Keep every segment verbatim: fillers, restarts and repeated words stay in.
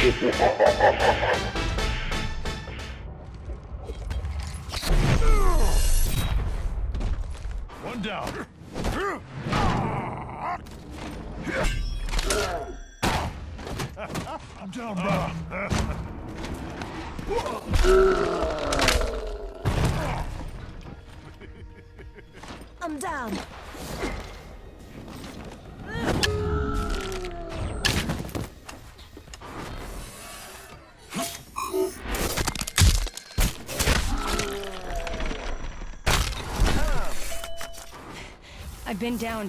One down. I'm down, bro. I'm down. I've been down.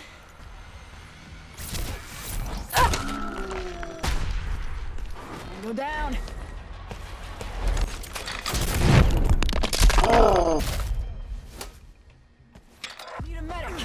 Go down. Need a medic.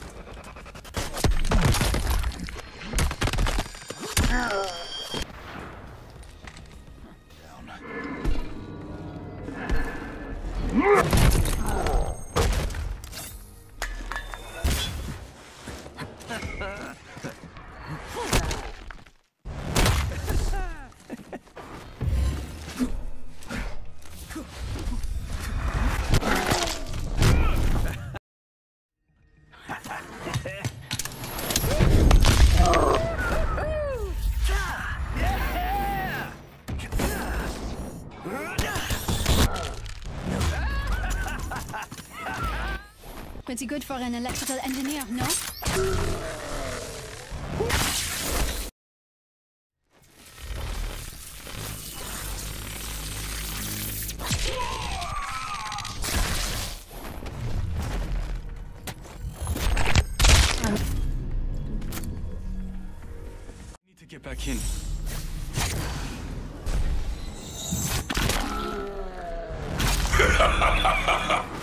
Pretty good for an electrical engineer, no? Need to get back in. Ha ha ha ha ha!